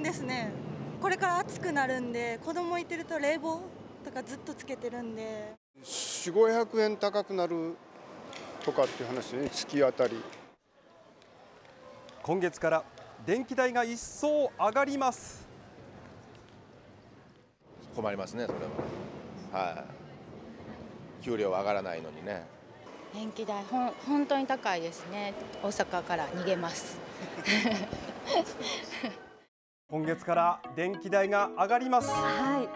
ですね。これから暑くなるんで、子供いてると冷房とかずっとつけてるんで。 4、500円高くなるとかっていう話ね、月当たり。 今月から電気代が一層上がります。 困りますね、それは。はい。給料は上がらないのにね。 電気代本当に高いですね。大阪から逃げます。 今月から電気代が上がります。 はい。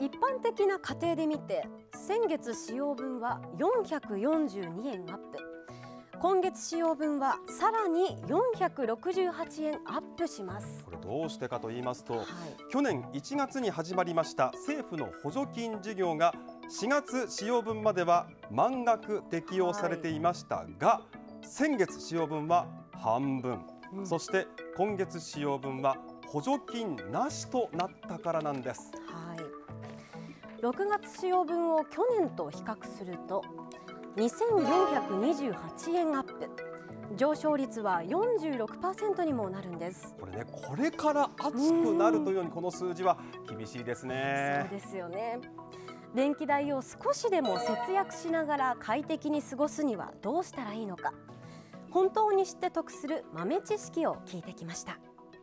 一般的な家庭で見て、先月使用分は442円アップ。今月使用分はさらに468円アップします。 これどうしてかと言いますと、去年1月に始まりました政府の補助金事業が4月使用分までは満額適用されていましたが、先月使用分は半分、そして今月使用分は補助金なしとなったからなんです。 6月使用分を去年と比較すると2428円アップ、上昇率は 46% にもなるんです。 これね、これから暑くなるというようにこの数字は厳しいですね。 そうですよね。電気代を少しでも節約しながら快適に過ごすにはどうしたらいいのか、本当に知って得する豆知識を聞いてきました。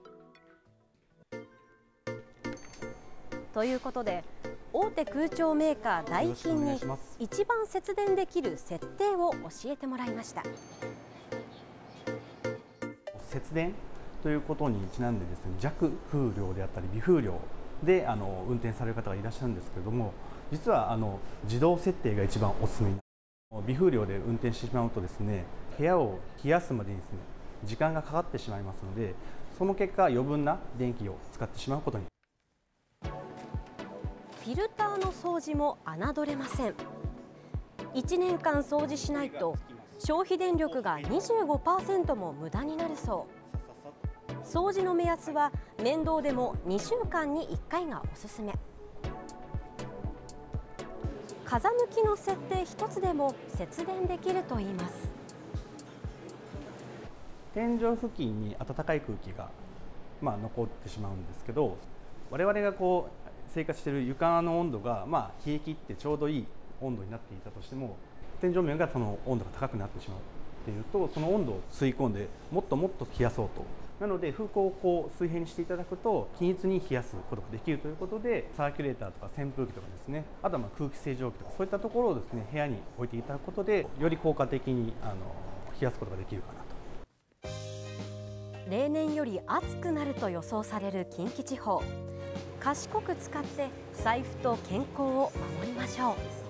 ということで、大手空調メーカーダイキンに一番節電できる設定を教えてもらいました。 節電ということにちなんでですね、弱風量であったり微風量で運転される方がいらっしゃるんですけれども、実は自動設定が一番おすすめ。微風量で運転してしまうとですね、部屋を冷やすまでにですね、時間がかかってしまいますので、その結果余分な電気を使ってしまうことに。 フィルターの掃除も侮れません。1年間掃除しないと消費電力が 25% も無駄になるそう。掃除の目安は面倒でも2週間に1回がおすすめ。風向きの設定一つでも節電できるといいます。 天井付近に暖かい空気が、残ってしまうんですけど、我々が生活している床の温度が、冷え切ってちょうどいい温度になっていたとしても、天井面がその温度が高くなってしまうっていうと、その温度を吸い込んでもっともっと冷やそうと。なので風向を水平にしていただくと均一に冷やすことができるということで、サーキュレーターとか扇風機とかですね、あとは空気清浄機とかそういったところをですね、部屋に置いていただくことでより効果的に冷やすことができるかなと。 例年より暑くなると予想される近畿地方。賢く使って財布と健康を守りましょう。